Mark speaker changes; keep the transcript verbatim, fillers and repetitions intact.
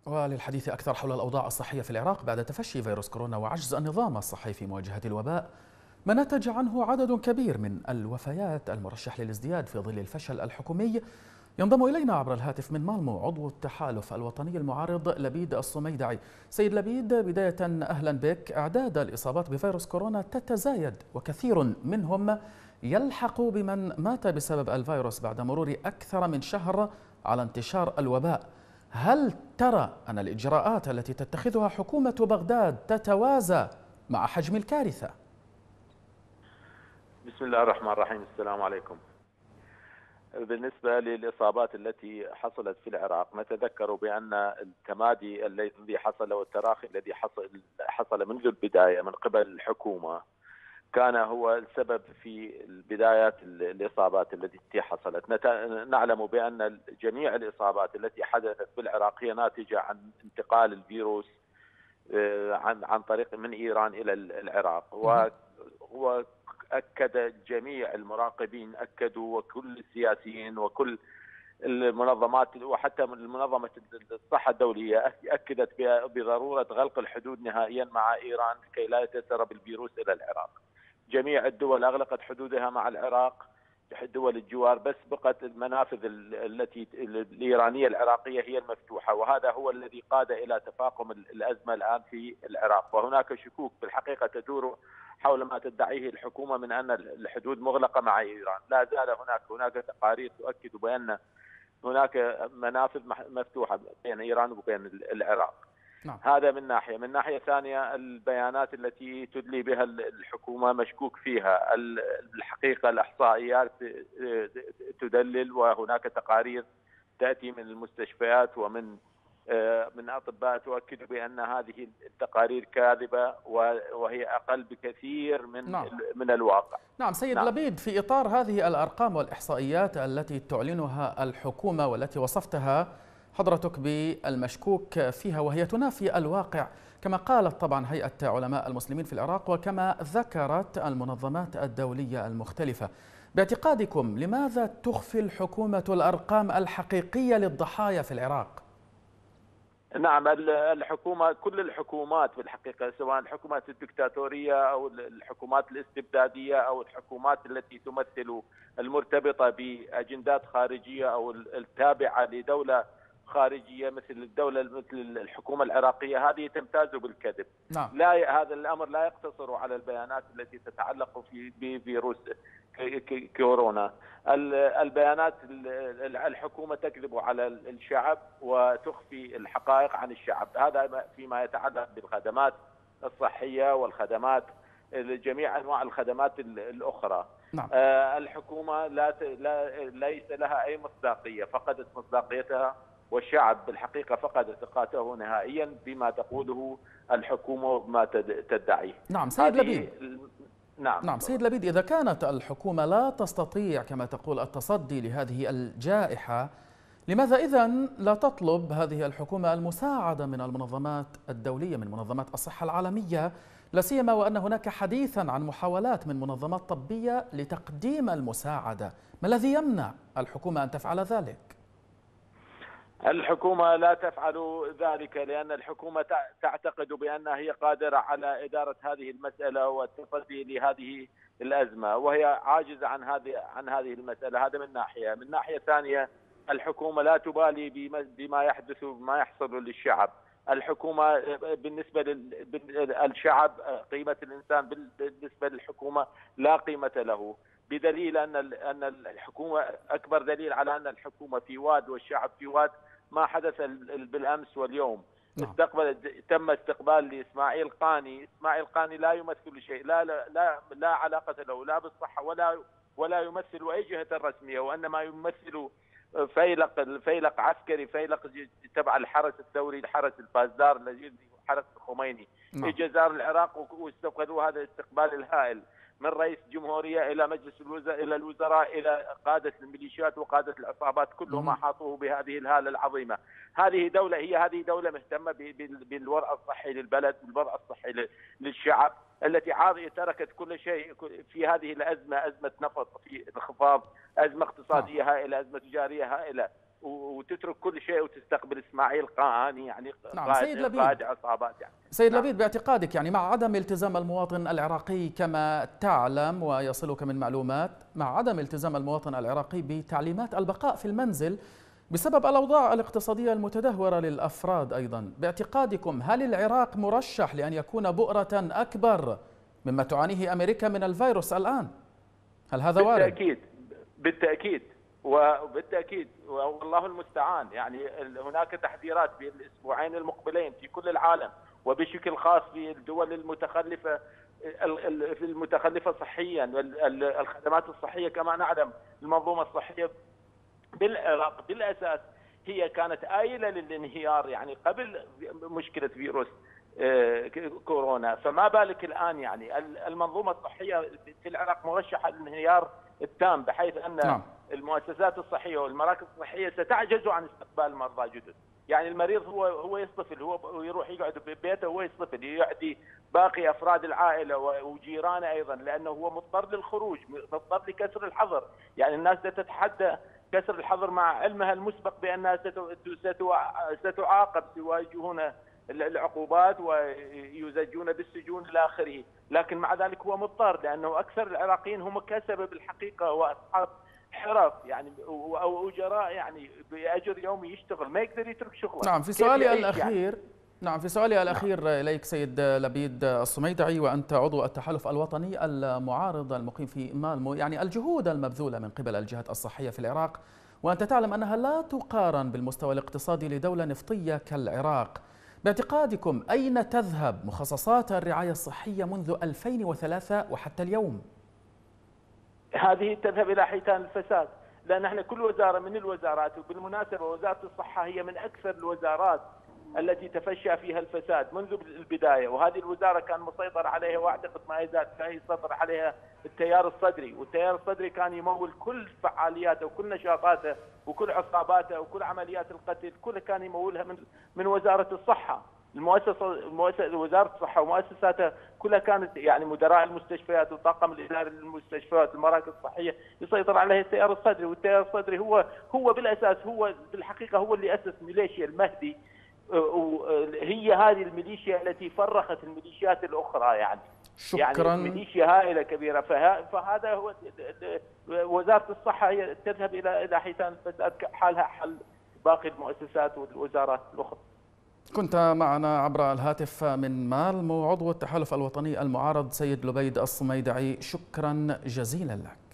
Speaker 1: وللحديث أكثر حول الأوضاع الصحية في العراق بعد تفشي فيروس كورونا وعجز النظام الصحي في مواجهة الوباء، ما نتج عنه عدد كبير من الوفيات المرشح للازدياد في ظل الفشل الحكومي، ينضم إلينا عبر الهاتف من مالمو عضو التحالف الوطني المعارض لبيد الصميدعي. سيد لبيد، بداية أهلا بك. أعداد الإصابات بفيروس كورونا تتزايد وكثير منهم يلحق بمن مات بسبب الفيروس بعد مرور أكثر من شهر على انتشار الوباء. هل ترى أن الإجراءات التي تتخذها حكومة بغداد تتوازى مع حجم الكارثة؟
Speaker 2: بسم الله الرحمن الرحيم. السلام عليكم. بالنسبة للإصابات التي حصلت في العراق، نتذكر بأن التمادي الذي حصل والتراخي الذي حصل حصل منذ البداية من قبل الحكومة كان هو السبب في بدايات الإصابات التي حصلت. نعلم بأن جميع الإصابات التي حدثت في العراق هي ناتجة عن انتقال الفيروس عن عن طريق من إيران إلى العراق، وأكد جميع المراقبين، أكدوا، وكل السياسيين وكل المنظمات وحتى المنظمة الصحة الدولية أكدت بضرورة غلق الحدود نهائيا مع إيران كي لا يتسرب الفيروس إلى العراق. جميع الدول أغلقت حدودها مع العراق، دول الجوار، بس بقت المنافذ التي الإيرانية العراقية هي المفتوحة، وهذا هو الذي قاد إلى تفاقم الأزمة الآن في العراق. وهناك شكوك بالحقيقة تدور حول ما تدعيه الحكومة من أن الحدود مغلقة مع إيران. لا زال هناك هناك تقارير تؤكد بأن هناك منافذ مفتوحة بين إيران وبين العراق. نعم. هذا من ناحية. من ناحية ثانية، البيانات التي تدلي بها الحكومة مشكوك فيها. الحقيقة الإحصائيات تدلل، وهناك تقارير تأتي من المستشفيات ومن من أطباء تؤكد بأن هذه التقارير كاذبة وهي أقل بكثير من نعم. من الواقع.
Speaker 1: نعم سيد نعم. لبيد، في إطار هذه الأرقام والإحصائيات التي تعلنها الحكومة والتي وصفتها حضرتك بالمشكوك فيها وهي تنافي الواقع، كما قالت طبعا هيئة علماء المسلمين في العراق وكما ذكرت المنظمات الدولية المختلفة، باعتقادكم لماذا تخفي الحكومة الأرقام الحقيقية للضحايا في العراق؟
Speaker 2: نعم، الحكومة، كل الحكومات في الحقيقة، سواء الحكومات الدكتاتورية أو الحكومات الاستبدادية أو الحكومات التي تمثل المرتبطة بأجندات خارجية أو التابعة لدولة خارجية مثل الدولة مثل الحكومة العراقية، هذه تمتاز بالكذب. نعم. لا، هذا الأمر لا يقتصر على البيانات التي تتعلق في بفيروس كورونا. البيانات، الحكومة تكذب على الشعب وتخفي الحقائق عن الشعب، هذا فيما يتعلق بالخدمات الصحية والخدمات، جميع أنواع الخدمات الأخرى. نعم. الحكومة لا لا ليس لها أي مصداقية، فقدت مصداقيتها، والشعب بالحقيقة فقد ثقته نهائيا بما تقوله الحكومة وما تدعيه.
Speaker 1: نعم سيد لبيد.
Speaker 2: نعم.
Speaker 1: نعم سيد لبيد، إذا كانت الحكومة لا تستطيع كما تقول التصدي لهذه الجائحة، لماذا إذن لا تطلب هذه الحكومة المساعدة من المنظمات الدولية، من منظمات الصحة العالمية، لا سيما وأن هناك حديثا عن محاولات من منظمات طبية لتقديم المساعدة؟ ما الذي يمنع الحكومة أن تفعل ذلك؟
Speaker 2: الحكومة لا تفعل ذلك لأن الحكومة تعتقد بأنها هي قادرة على إدارة هذه المسألة والتصدي لهذه الأزمة، وهي عاجزة عن هذه عن هذه المسألة. هذا من ناحية. من ناحية ثانية، الحكومة لا تبالي بما يحدث بما يحصل للشعب. الحكومة بالنسبة للشعب قيمة الإنسان، بالنسبة للحكومة لا قيمة له، بدليل أن أن الحكومة، أكبر دليل على أن الحكومة في واد والشعب في واد ما حدث بالأمس واليوم. نعم. استقبل تم استقبال لإسماعيل قاني. إسماعيل قاني لا يمثل شيء، لا لا لا, لا علاقة له لا بالصحة ولا ولا يمثل أي جهة رسمية، وإنما يمثل فيلق فيلق عسكري، فيلق تبع الحرس الثوري، الحرس البازدار الذي حرس الخميني. نعم. في جزائر العراق واستقبلوا هذا الاستقبال الهائل من رئيس جمهورية إلى مجلس الوزراء إلى الوزراء إلى قادة الميليشيات وقادة العصابات، كلهم أحاطوه بهذه الهالة العظيمة. هذه دولة هي هذه دولة مهتمة بالوضع الصحي للبلد، بالوضع الصحي للشعب، التي عاضية تركت كل شيء في هذه الأزمة، أزمة نفط، في انخفاض، أزمة اقتصادية هائلة، أزمة تجارية هائلة، وتترك كل شيء وتستقبل اسماعيل قاهاني يعني
Speaker 1: نعم سيد لبيد،
Speaker 2: قائد عصابات يعني.
Speaker 1: سيد
Speaker 2: نعم.
Speaker 1: لبيد، باعتقادك يعني مع عدم التزام المواطن العراقي كما تعلم ويصلك من معلومات، مع عدم التزام المواطن العراقي بتعليمات البقاء في المنزل بسبب الأوضاع الاقتصادية المتدهورة للأفراد أيضا، باعتقادكم هل العراق مرشح لأن يكون بؤرة أكبر مما تعانيه أمريكا من الفيروس الآن؟ هل هذا وارد؟
Speaker 2: بالتأكيد بالتأكيد وبالتأكيد والله المستعان. يعني هناك تحذيرات في الأسبوعين المقبلين في كل العالم وبشكل خاص في الدول المتخلفة في المتخلفة صحيا، الخدمات الصحية كما نعلم المنظومة الصحية بالعراق بالأساس هي كانت آيلة للانهيار يعني قبل مشكلة فيروس كورونا، فما بالك الآن يعني المنظومة الصحية في العراق مرشحة للانهيار التام، بحيث أن نعم. المؤسسات الصحية والمراكز الصحية ستعجز عن استقبال مرضى جدد. يعني المريض هو هو يصطفل، هو يروح يقعد ببيته وهو يصطفل، يعدي باقي أفراد العائلة وجيرانه أيضا، لأنه هو مضطر للخروج، مضطر لكسر الحظر. يعني الناس تتحدى كسر الحظر مع علمها المسبق بأنها ستعاقب، سيواجهون العقوبات ويزجون بالسجون إلى آخره، لكن مع ذلك هو مضطر، لأنه أكثر العراقيين هم كسبة بالحقيقة وأصحاب حرف يعني أو أجراء يعني بأجر يومي يشتغل، ما يقدر يترك شغله.
Speaker 1: نعم في سؤالي الأخير يعني. نعم في سؤالي الأخير نعم. إليك سيد لبيد الصميدعي، وأنت عضو التحالف الوطني المعارض المقيم في مالمو، يعني الجهود المبذولة من قبل الجهات الصحية في العراق وأنت تعلم أنها لا تقارن بالمستوى الاقتصادي لدولة نفطية كالعراق، باعتقادكم أين تذهب مخصصات الرعاية الصحية منذ ألفين وثلاثة وحتى اليوم؟
Speaker 2: هذه تذهب إلى حيتان الفساد، لأن احنا كل وزارة من الوزارات، وبالمناسبة وزارة الصحة هي من أكثر الوزارات التي تفشى فيها الفساد منذ البداية، وهذه الوزارة كان مسيطر عليها واعتقد ما يزال يسيطر عليها التيار الصدري، والتيار الصدري كان يمول كل فعالياته وكل نشاطاته وكل عصاباته وكل عمليات القتل كلها كان يمولها من من وزارة الصحة. المؤسسة المؤسسة وزارة الصحة ومؤسساتها كلها كانت يعني مدراء المستشفيات والطاقم الإداري للمستشفيات والمراكز الصحية يسيطر عليها التيار الصدري، والتيار الصدري هو هو بالأساس هو بالحقيقة هو اللي أسس ميليشيا المهدي، هي هذه الميليشيا التي فرخت الميليشيات الأخرى يعني.
Speaker 1: شكرا.
Speaker 2: يعني ميليشيا هائلة كبيرة، فهذا هو وزارة الصحة هي تذهب إلى إلى حيتان الفساد حالها حل باقي المؤسسات والوزارات الأخرى.
Speaker 1: كنت معنا عبر الهاتف من مالمو عضو التحالف الوطني المعارض سيد لبيد الصميدعي، شكرا جزيلا لك.